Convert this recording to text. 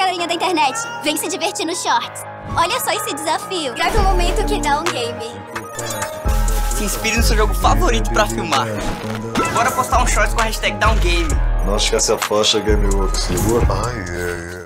galerinha da internet, vem se divertir nos shorts. Olha só esse desafio. Grave um momento que dá um game. Se inspire no seu jogo favorito pra filmar. Bora postar um shorts com a hashtag Dá um Game. Não esquece a faixa Game Over, se ligou? Ai, é.